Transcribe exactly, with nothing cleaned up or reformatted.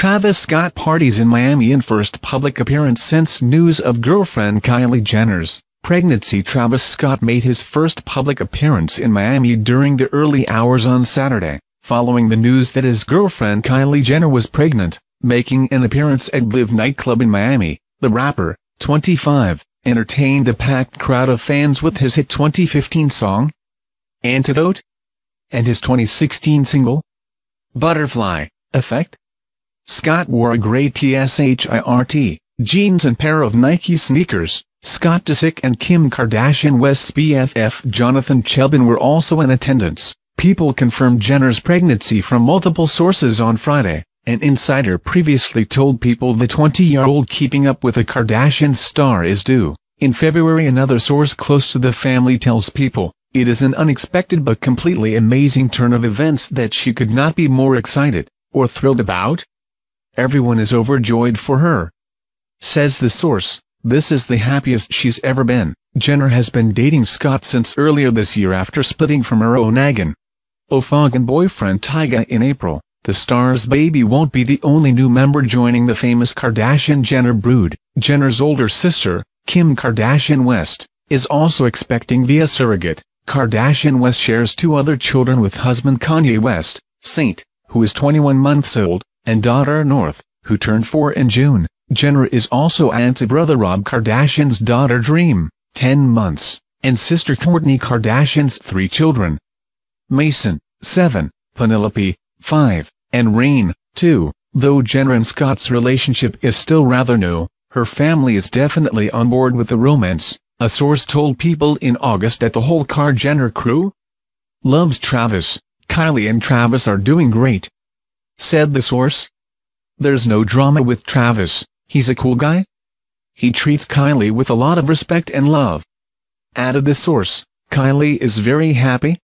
Travis Scott parties in Miami in first public appearance since news of girlfriend Kylie Jenner's pregnancy. Travis Scott made his first public appearance in Miami during the early hours on Saturday, following the news that his girlfriend Kylie Jenner was pregnant. Making an appearance at Live nightclub in Miami, the rapper, twenty-five, entertained a packed crowd of fans with his hit twenty fifteen song, Antidote, and his twenty sixteen single, Butterfly Effect. Scott wore a gray t-shirt, jeans and pair of Nike sneakers. Scott Disick and Kim Kardashian West's B F F Jonathan Cheban were also in attendance. People confirmed Jenner's pregnancy from multiple sources on Friday. An insider previously told People the twenty-year-old Keeping Up with the Kardashians star is due in February. Another source close to the family tells People, "It is an unexpected but completely amazing turn of events that she could not be more excited or thrilled about. Everyone is overjoyed for her," says the source. "This is the happiest she's ever been." Jenner has been dating Scott since earlier this year after splitting from her Onagin Ofagan boyfriend Tyga in April. The star's baby won't be the only new member joining the famous Kardashian-Jenner brood. Jenner's older sister, Kim Kardashian West, is also expecting via surrogate. Kardashian West shares two other children with husband Kanye West, Saint, who is twenty-one months old, and daughter North, who turned four in June. Jenner is also aunt to brother Rob Kardashian's daughter Dream, ten months, and sister Kourtney Kardashian's three children: Mason, seven, Penelope, five, and Rain, two. Though Jenner and Scott's relationship is still rather new, her family is definitely on board with the romance. A source told People in August that the whole Kar-Jenner crew loves Travis. "Kylie and Travis are doing great," said the source. "There's no drama with Travis, he's a cool guy. He treats Kylie with a lot of respect and love," added the source. "Kylie is very happy,